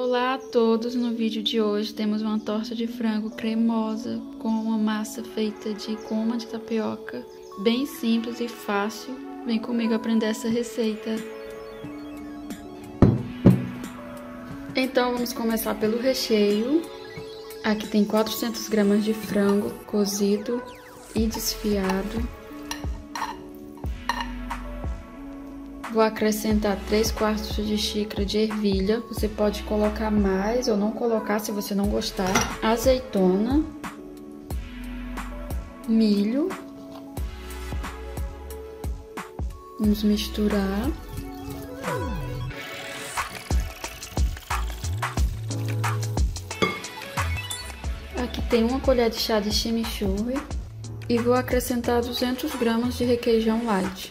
Olá a todos! No vídeo de hoje temos uma torta de frango cremosa com uma massa feita de goma de tapioca, bem simples e fácil. Vem comigo aprender essa receita. Então vamos começar pelo recheio. Aqui tem 400 gramas de frango cozido e desfiado. Vou acrescentar 3/4 de xícara de ervilha. Você pode colocar mais ou não colocar se você não gostar. Azeitona, milho. Vamos misturar. Aqui tem uma colher de chá de chimichurri e vou acrescentar 200 gramas de requeijão light.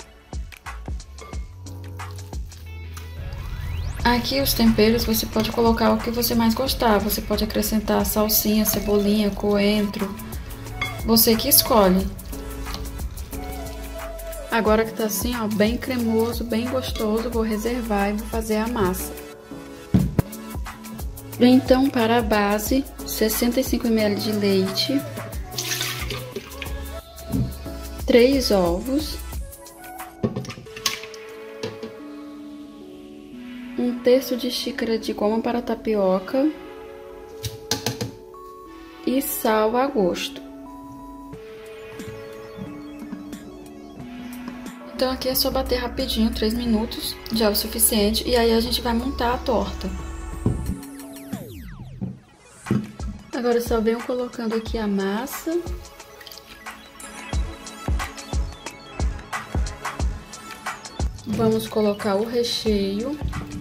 Aqui os temperos você pode colocar o que você mais gostar. Você pode acrescentar salsinha, cebolinha, coentro. Você que escolhe. Agora que tá assim, ó, bem cremoso, bem gostoso, vou reservar e vou fazer a massa. Então, para a base, 65 ml de leite, 3 ovos, 1/3 de xícara de goma para tapioca e sal a gosto. Então aqui é só bater rapidinho, 3 minutos, já é o suficiente, e aí a gente vai montar a torta. Agora só venho colocando aqui a massa. Vamos colocar o recheio.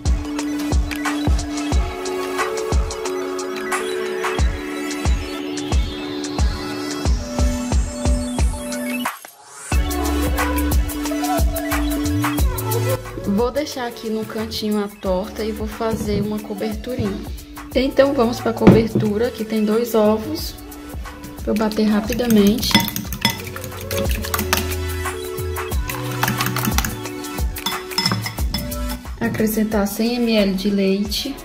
Vou deixar aqui no cantinho a torta e vou fazer uma coberturinha. Então vamos para a cobertura. Aqui tem 2 ovos. Vou bater rapidamente. Acrescentar 100 ml de leite.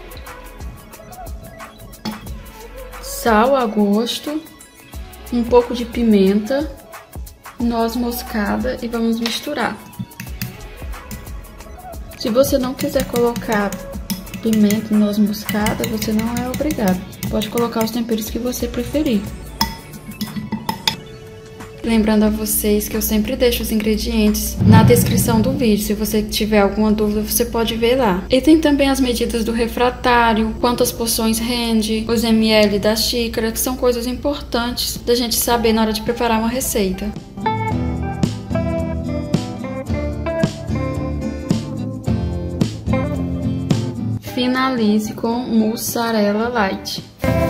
Sal a gosto. Um pouco de pimenta. Noz moscada e vamos misturar. Se você não quiser colocar pimenta e noz moscada, você não é obrigado. Pode colocar os temperos que você preferir. Lembrando a vocês que eu sempre deixo os ingredientes na descrição do vídeo. Se você tiver alguma dúvida, você pode ver lá. E tem também as medidas do refratário, quantas porções rende, os ml da xícara, que são coisas importantes da gente saber na hora de preparar uma receita. Finalize com mussarela light.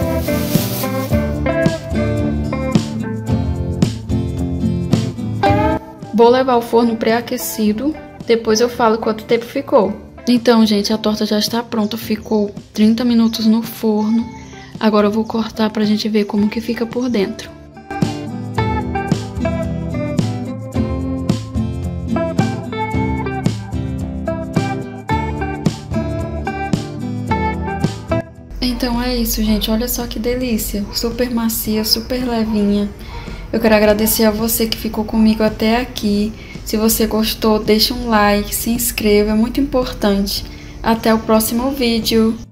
Vou levar ao forno pré-aquecido, depois eu falo quanto tempo ficou. Então, gente, a torta já está pronta, ficou 30 minutos no forno. Agora eu vou cortar pra gente ver como que fica por dentro. Então é isso, gente, olha só que delícia, super macia, super levinha. Eu quero agradecer a você que ficou comigo até aqui. Se você gostou, deixa um like, se inscreva, é muito importante. Até o próximo vídeo.